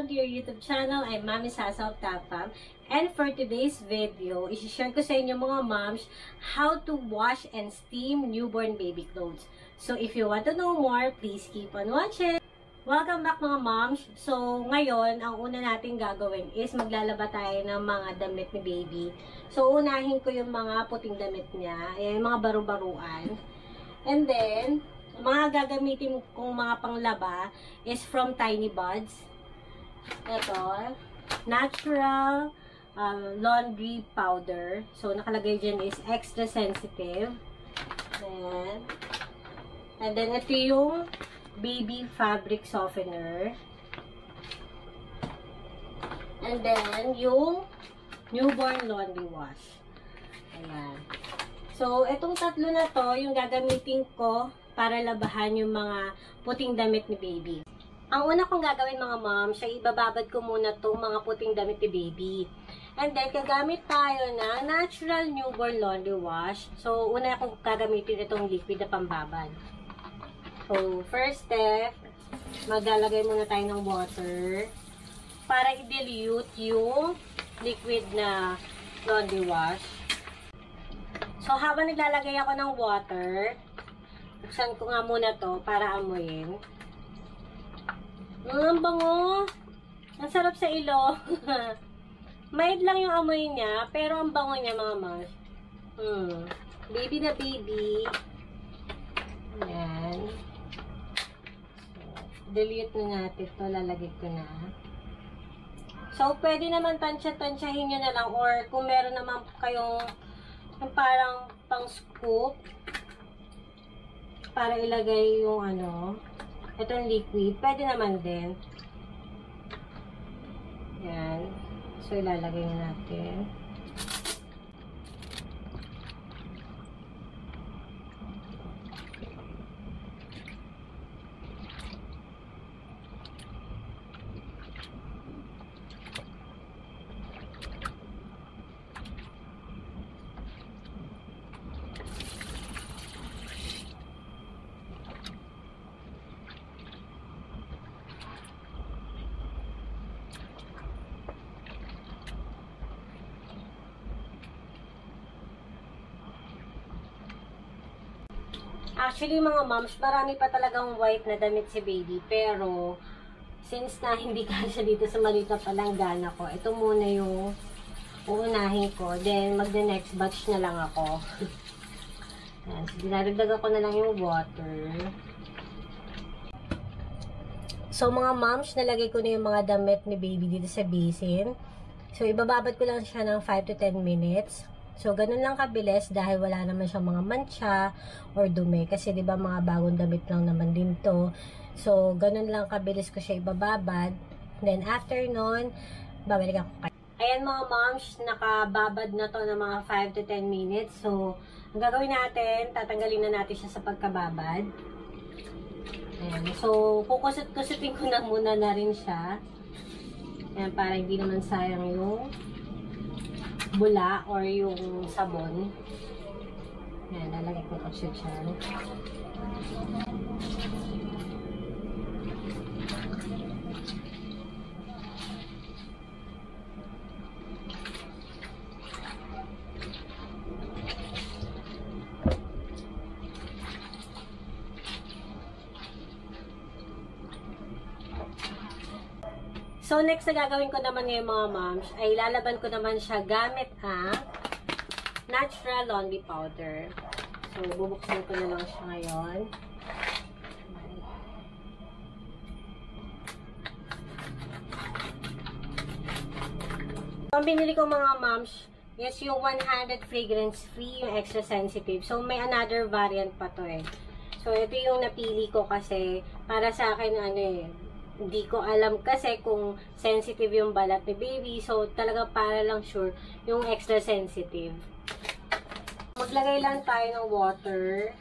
to your YouTube channel. I'm Mami Sasa of Tapam. And for today's video, isi-share ko sa inyo mga moms how to wash and steam newborn baby clothes. So if you want to know more, please keep on watching. Welcome back mga moms. So ngayon, ang una natin gagawin is maglalaba tayo ng mga damit ni baby. So unahin ko yung mga puting damit niya, yung mga baru-baruan. And then, mga gagamitin kong mga panglaba is from Tiny Buds. Ito, natural laundry powder. So, nakalagay dyan is extra sensitive. And then, ito yung baby fabric softener. And then, yung newborn laundry wash. Ayan. So, itong tatlo na to, yung gagamitin ko para labahan yung mga puting damit ni baby. Ang una kong gagawin mga mom, siya ibababad ko muna itong mga puting damit ni baby. And then, gagamit tayo ng natural newborn laundry wash. So, una akong gagamitin itong liquid na pambabad. So, first step, maglalagay muna tayo ng water para i-dilute yung liquid na laundry wash. So, habang naglalagay ako ng water, buksan ko nga muna to para amuyin. Ang bango! Ang sarap sa ilo. Mild lang yung amoy niya, pero ang bango niya mga moms. Baby na baby. Ayan. So, delete na natin ito. Lalagay ko na. So, pwede naman tansya-tansyahin nyo na lang, or kung meron naman kayong parang pang scoop para ilagay yung itong liquid, pwede naman din. Yan. So, ilalagay na natin. Actually, mga moms, marami pa talagang white na damit si baby. Pero, since na hindi kasya dito sa maliit na palanggana ko, ito muna yung uunahin ko. Then, magda next batch na lang ako. Yan. So, dinaragdagan ko na lang yung water. So, mga moms, nalagay ko na yung mga damit ni baby dito sa basin. So, ibababad ko lang siya ng 5 to 10 minutes. So, ganun lang kabilis dahil wala naman siyang mga mancha or dumi. Kasi, di ba, mga bagong damit lang naman din to. So, ganun lang kabilis ko siya ibababad. Then, after nun, babalik ako kayo. Ayan mga moms, nakababad na to ng mga 5 to 10 minutes. So, ang gagawin natin, tatanggalin na natin siya sa pagkababad. Ayan. So, kukusot-kusutin ko na muna na rin siya. Ayan, para hindi naman sayang yung bula or yung sabon. Ayan, lalagay ko siya dyan. So, next na gagawin ko naman ngayon mga moms, ay lalaban ko naman siya gamit ang natural laundry powder. So, bubuksan ko na lang siya ngayon. Ang binili ko mga moms, yes, yung 100 fragrance free, yung extra sensitive. So, may another variant pa to eh. So, ito yung napili ko kasi para sa akin, hindi ko alam kasi kung sensitive yung balat ni baby. So, talaga para lang sure yung extra sensitive. Maglagay lang tayo ng water.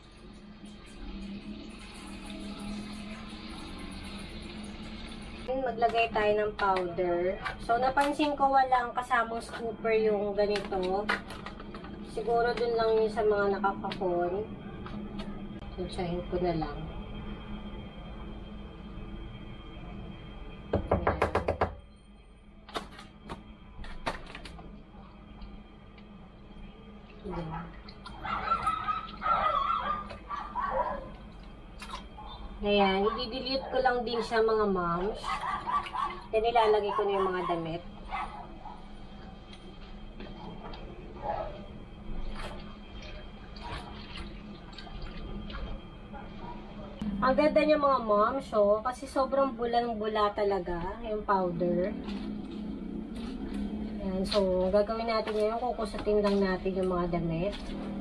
Maglagay tayo ng powder. So, napansin ko walang kasamang scooper yung ganito. Siguro dun lang yung sa mga nakakapon. So, tsahin ko na lang. Ayan. Ayan. Ayan, i-delete ko lang din siya mga moms. Then ilalagay ko na yung mga damit. Ang ganda niya mga moms, so, kasi sobrang bulang-bula talaga yung powder. Ayan, so, gagawin natin ngayon, kukusutin lang natin yung mga damit.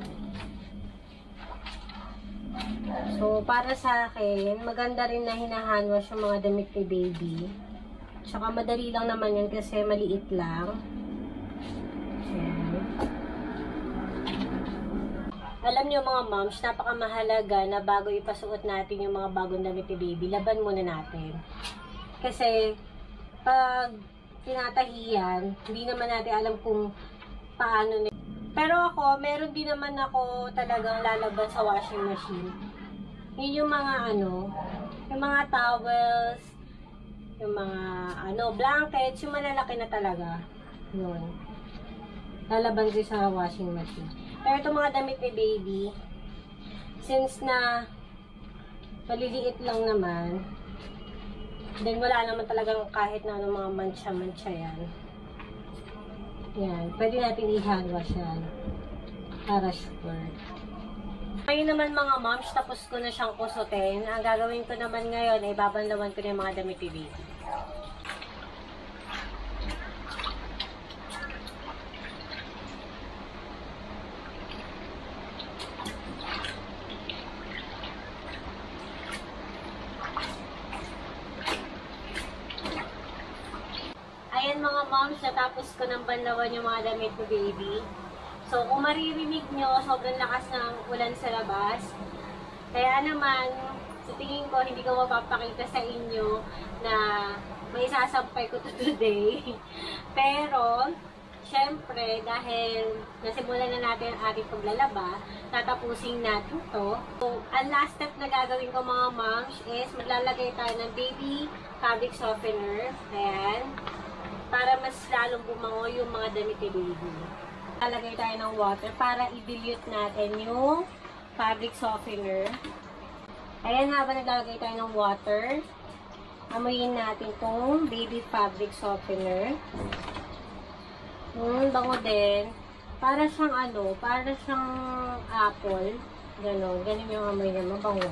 So, para sa akin, maganda rin na hinahandwash yung mga damit ni baby. Tsaka madali lang naman yun kasi maliit lang. Ayan. Alam niyo mga moms, napakamahalaga na bago ipasuot natin yung mga bagong damit ni baby, laban muna natin. Kasi, pag tinatahiyan, hindi naman natin alam kung paano. Pero ako, meron din naman ako talagang lalaban sa washing machine. Yun yung mga yung mga towels, yung mga blankets, yung malalaki na talaga. Yun. Lalaban ko sa washing machine. Pero itong mga damit ni baby, since na maliliit lang naman, then wala naman talagang kahit na mga mancha-mancha yan. Yan. Pwede natin i-handwash yan. Para sure. Ngayon naman mga moms, tapos ko na siyang kusutin. Ang gagawin ko naman ngayon ay babanlawan ko na yung mga damit ni baby. Ayan mga moms, natapos ko ng banlawan yung mga damit ni baby. So, kung maririnig nyo, sobrang lakas ng ulan sa labas. Kaya naman, sa tingin ko, hindi ko mapapakita sa inyo na may sasampay ko to today. Pero, syempre, dahil nasimulan na natin ang ating paglalaba, tatapusin natin to. So, ang last step na gagawin ko mga moms is maglalagay tayo ng baby fabric softener. Ayan. Para mas lalong bumango yung mga damit ni baby. Lalagay tayo ng water para i-dilute natin yung fabric softener. Ayan, habang naglalagay tayo ng water, amuyin natin itong baby fabric softener. Bango din. Para siyang para siyang apple. Ganon yung amoy niya, mabango.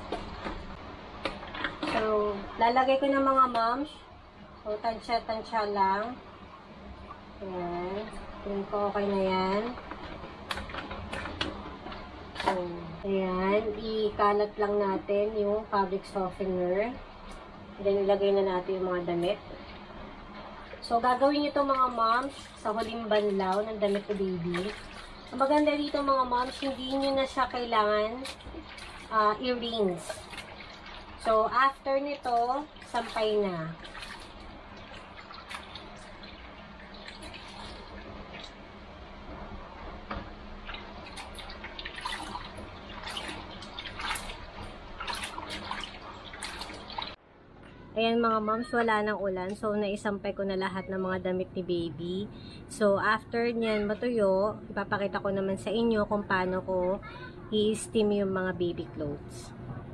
So, lalagay ko ng mga moms. So, tansya-tansya lang. Ayan. Tingin ko okay na yan. So, ayan. Ikalat lang natin yung fabric softener. Then, ilagay na natin yung mga damit. So, gagawin nyo ito mga moms sa huling banlaw ng damit ni baby. Ang maganda dito mga moms, hindi nyo na siya kailangan i-rinse. So, after nito, sampay na. Ayan mga moms, wala nang ulan. So, naisampay ko na lahat ng mga damit ni baby. So, after nyan matuyo, ipapakita ko naman sa inyo kung paano ko i-steam yung mga baby clothes.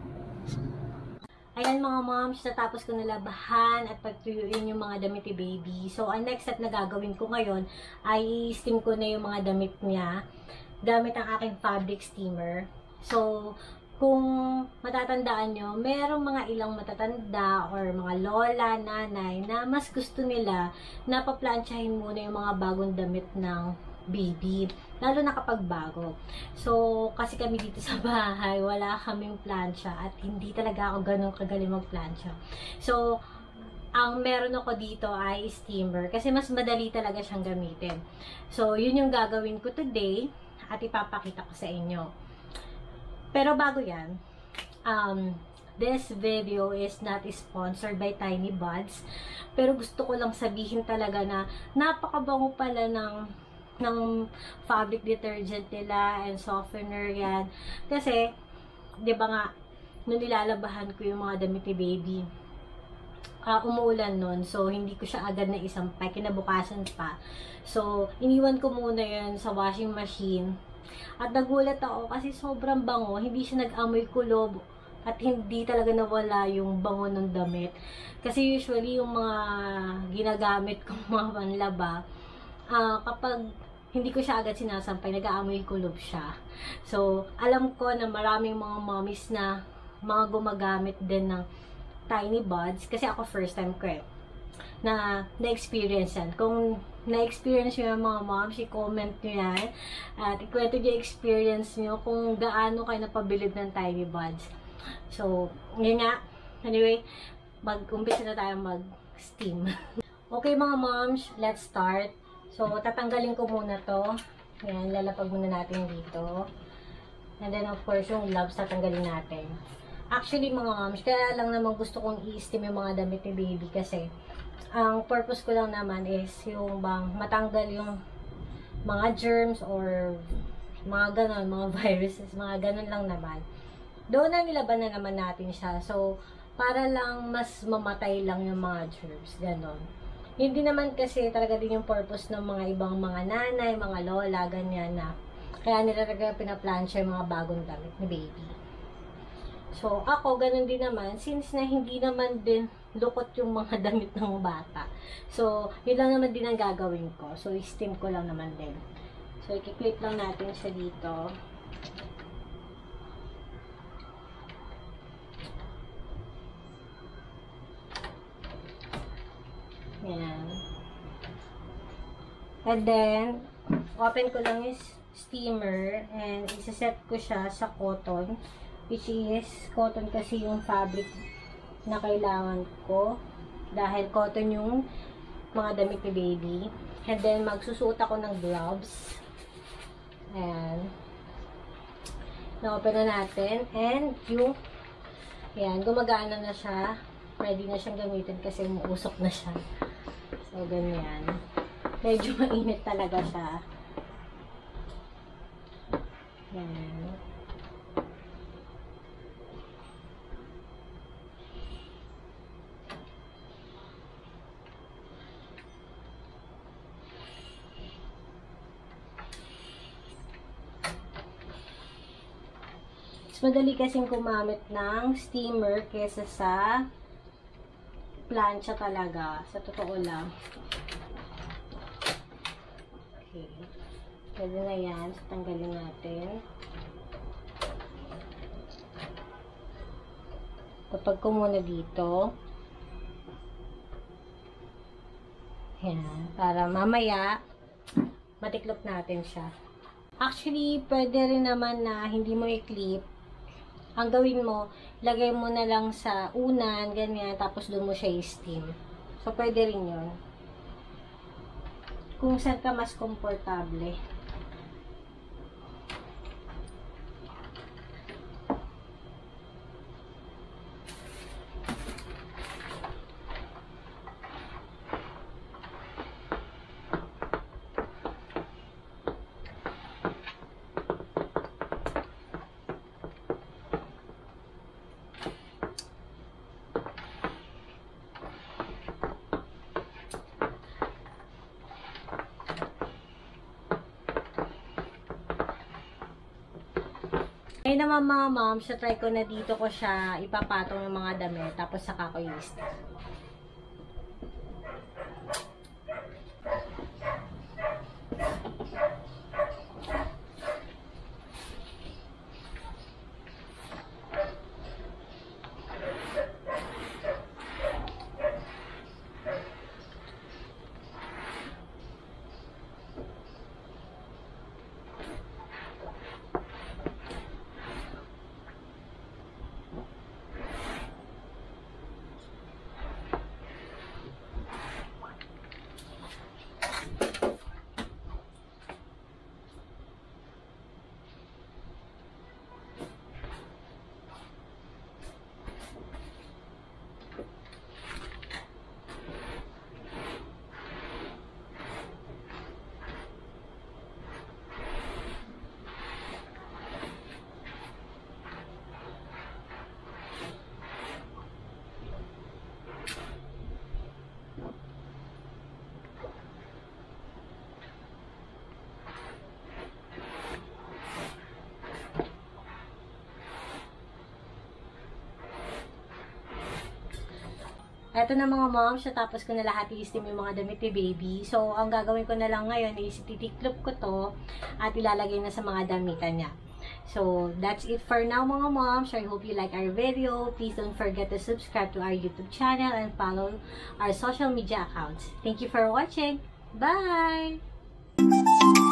Ayan mga moms, natapos ko nalabahan at pagtuyuin yung mga damit ni baby. So, ang next step na gagawin ko ngayon ay i-steam ko na yung mga damit niya gamit ang aking fabric steamer. So, kung matatandaan nyo, merong mga ilang matatanda or mga lola, nanay na mas gusto nila na paplansyahin muna yung mga bagong damit ng baby. Lalo na kapag bago. So, kasi kami dito sa bahay, wala kaming plansya at hindi talaga ako ganun kagaling magplansya. So, ang meron ako dito ay steamer kasi mas madali talaga siyang gamitin. So, yun yung gagawin ko today at ipapakita ko sa inyo. Pero bago yan, this video is not sponsored by Tiny Buds. Pero gusto ko lang sabihin talaga na napakabango pala ng fabric detergent nila and softener yan. Kasi, di ba nga, nung nilalabahan ko yung mga damit ni baby, umuulan nun. So, hindi ko siya agad na isampay. Kinabukasan pa. So, iniwan ko muna yan sa washing machine At nagulat ako kasi sobrang bango, hindi siya nag-amoy kulob at hindi talaga nawala yung bango ng damit. Kasi usually yung mga ginagamit kong mga panlaba, kapag hindi ko siya agad sinasampay, nag-aamoy kulob siya. So, alam ko na maraming mga mommies na mga gumagamit din ng Tiny Buds, kasi ako first time ko na-experience yan. Kung na-experience nyo yung mga moms, i-comment nyo yan at ikwento nyo yung experience nyo kung gaano kayo napabilib ng Tiny Buds. So, yun nga. Anyway, mag-umpisa na tayo mag-steam. Okay mga moms, let's start. So, tatanggalin ko muna to. Yan, lalapag muna natin dito. And then, of course, yung gloves tatanggalin natin. Actually, mga moms, kaya lang naman gusto kong i-steam yung mga damit ni baby kasi ang purpose ko lang naman is yung bang matanggal yung mga germs or mga ganon, mga viruses, mga ganon lang naman. Doon na nilaban na naman natin siya. So, para lang mas mamatay lang yung mga germs, ganon. Hindi naman kasi talaga din yung purpose ng mga ibang mga nanay, mga lola, ganyan na. Kaya nila talaga pinaplansya yung mga bagong damit ni baby. So, ako, ganun din naman, since na hindi naman din lukot yung mga damit ng bata. So, yun lang naman din ang gagawin ko. So, i-steam ko lang naman din. So, i-clip lang natin siya dito. Yan. And then, open ko lang yung steamer and isa-set ko siya sa cotton. Which is, cotton kasi yung fabric na kailangan ko. Dahil cotton yung mga damit ni baby. And then, magsusuot ako ng gloves. Ayan. Na-open na natin. And, yung, ayan, gumagana na siya. Ready na siyang gamitin kasi umuusok na siya. So, ganyan. Medyo mainit talaga siya. Ayan. Madali kasing gumamit ng steamer kesa sa plancha talaga. Sa totoo lang. Okay. Pwede na yan. So, tanggalin natin. Tapag ko muna dito. Yan. Para mamaya, matiklop natin siya. Actually, pwede rin naman na hindi mo i-clip. Ang gawin mo, lagay mo na lang sa unan, ganyan, tapos doon mo siya i-steam. So, pwede rin yun. Kung saan ka mas komportable. Ngayon naman mga moms, try ko na dito ko siya ipapatong yung mga damit, tapos saka ko i-steam. Eto na mga moms, natapos ko na lahat i-steam yung mga damit ni baby. So, ang gagawin ko na lang ngayon is titiklop ko to at ilalagay na sa mga damitan niya. So, that's it for now mga moms. I hope you like our video. Please don't forget to subscribe to our YouTube channel and follow our social media accounts. Thank you for watching. Bye!